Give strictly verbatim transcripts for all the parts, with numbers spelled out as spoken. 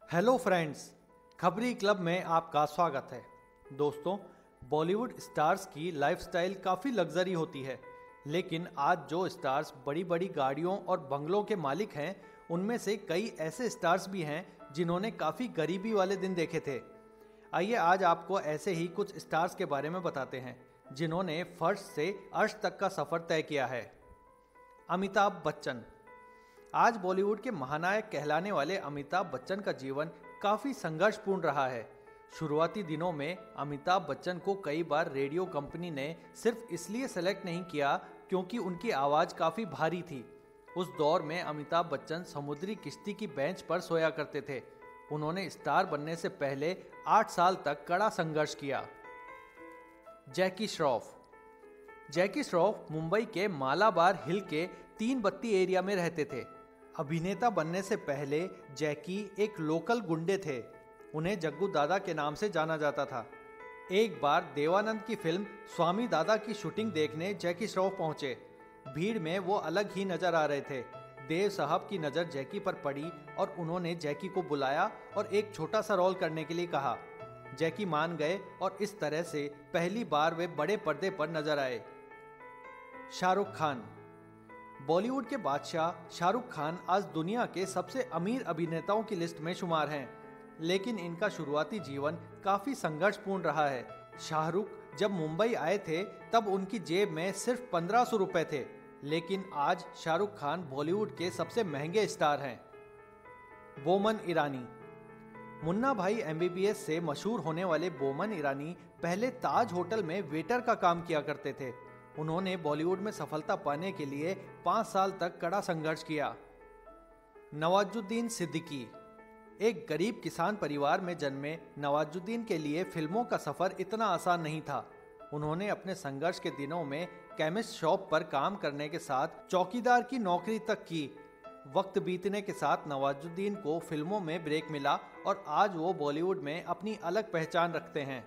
Hello friends, खबरी club में आपका स्वागत है। दोस्तों, बॉलीवुड स्टार्स की लाइफस्टाइल काफ़ी लग्जरी होती है, लेकिन आज जो स्टार्स बड़ी बड़ी गाड़ियों और बंगलों के मालिक हैं, उनमें से कई ऐसे स्टार्स भी हैं जिन्होंने काफ़ी गरीबी वाले दिन देखे थे। आइए आज आपको ऐसे ही कुछ स्टार्स के बारे में बताते हैं जिन्होंने फर्श से अर्श तक का सफ़र तय किया है। अमिताभ बच्चन। आज बॉलीवुड के महानायक कहलाने वाले अमिताभ बच्चन का जीवन काफ़ी संघर्षपूर्ण रहा है। शुरुआती दिनों में अमिताभ बच्चन को कई बार रेडियो कंपनी ने सिर्फ इसलिए सेलेक्ट नहीं किया क्योंकि उनकी आवाज़ काफ़ी भारी थी। उस दौर में अमिताभ बच्चन समुद्री किश्ती की बेंच पर सोया करते थे। उन्होंने स्टार बनने से पहले आठ साल तक कड़ा संघर्ष किया। जैकी श्रॉफ। जैकी श्रॉफ मुंबई के मालाबार हिल के तीन बत्ती एरिया में रहते थे। अभिनेता बनने से पहले जैकी एक लोकल गुंडे थे। उन्हें जग्गू दादा के नाम से जाना जाता था। एक बार देवानंद की फिल्म स्वामी दादा की शूटिंग देखने जैकी श्रॉफ पहुंचे। भीड़ में वो अलग ही नजर आ रहे थे। देव साहब की नज़र जैकी पर पड़ी और उन्होंने जैकी को बुलाया और एक छोटा सा रोल करने के लिए कहा। जैकी मान गए और इस तरह से पहली बार वे बड़े पर्दे पर नजर आए। शाहरुख खान। बॉलीवुड के बादशाह शाहरुख खान आज दुनिया के सबसे अमीर अभिनेताओं की लिस्ट में शुमार हैं, लेकिन इनका शुरुआती जीवन काफ़ी संघर्षपूर्ण रहा है। शाहरुख जब मुंबई आए थे तब उनकी जेब में सिर्फ पंद्रह सौ रुपए थे, लेकिन आज शाहरुख खान बॉलीवुड के सबसे महंगे स्टार हैं। बोमन ईरानी। मुन्ना भाई एमबीबीएस से मशहूर होने वाले बोमन ईरानी पहले ताज होटल में वेटर का काम किया करते थे। उन्होंने बॉलीवुड में सफलता पाने के लिए पाँच साल तक कड़ा संघर्ष किया। नवाजुद्दीन सिद्दीकी। एक गरीब किसान परिवार में जन्मे नवाजुद्दीन के लिए फिल्मों का सफ़र इतना आसान नहीं था। उन्होंने अपने संघर्ष के दिनों में केमिस्ट शॉप पर काम करने के साथ चौकीदार की नौकरी तक की। वक्त बीतने के साथ नवाजुद्दीन को फिल्मों में ब्रेक मिला और आज वो बॉलीवुड में अपनी अलग पहचान रखते हैं।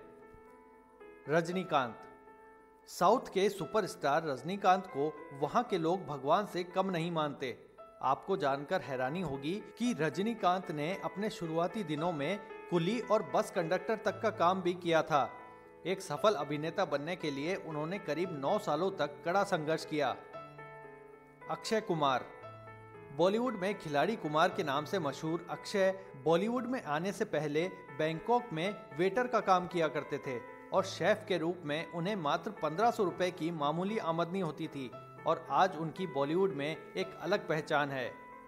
रजनीकांत। साउथ के सुपरस्टार रजनीकांत को वहां के लोग भगवान से कम नहीं मानते। आपको जानकर हैरानी होगी कि रजनीकांत ने अपने शुरुआती दिनों में कुली और बस कंडक्टर तक का काम भी किया था। एक सफल अभिनेता बनने के लिए उन्होंने करीब नौ सालों तक कड़ा संघर्ष किया। अक्षय कुमार। बॉलीवुड में खिलाड़ी कुमार के नाम से मशहूर अक्षय बॉलीवुड में आने से पहले बैंकॉक में वेटर का काम किया करते थे और शेफ के रूप में उन्हें मात्र पंद्रह सौ रुपए की मामूली आमदनी होती थी और आज उनकी बॉलीवुड में एक अलग पहचान है।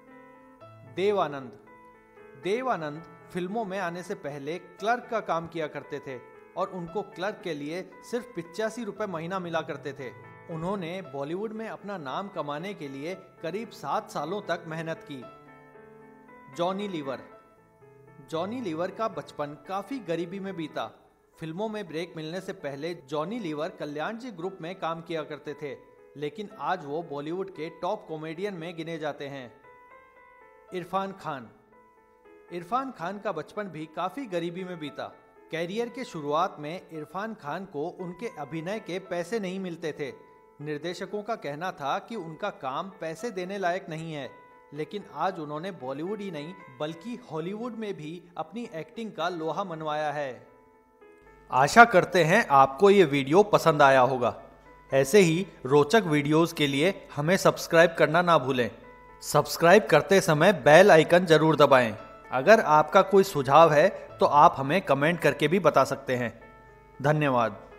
देव आनंद। देव आनंद फिल्मों में आने से पहले क्लर्क का काम किया करते थे और उनको क्लर्क के लिए सिर्फ पिचासी रुपए महीना मिला करते थे। उन्होंने बॉलीवुड में अपना नाम कमाने के लिए करीब सात सालों तक मेहनत की। Johnny liver. जॉनी लीवर का बचपन काफ़ी गरीबी में बीता। फिल्मों में ब्रेक मिलने से पहले जॉनी लीवर कल्याण जी ग्रुप में काम किया करते थे, लेकिन आज वो बॉलीवुड के टॉप कॉमेडियन में गिने जाते हैं। इरफान खान। इरफान खान का बचपन भी काफ़ी गरीबी में बीता। कैरियर के शुरुआत में इरफान खान को उनके अभिनय के पैसे नहीं मिलते थे। निर्देशकों का कहना था कि उनका काम पैसे देने लायक नहीं है, लेकिन आज उन्होंने बॉलीवुड ही नहीं बल्कि हॉलीवुड में भी अपनी एक्टिंग का लोहा मनवाया है। आशा करते हैं आपको ये वीडियो पसंद आया होगा। ऐसे ही रोचक वीडियोस के लिए हमें सब्सक्राइब करना ना भूलें। सब्सक्राइब करते समय बेल आइकन जरूर दबाएं। अगर आपका कोई सुझाव है तो आप हमें कमेंट करके भी बता सकते हैं। धन्यवाद।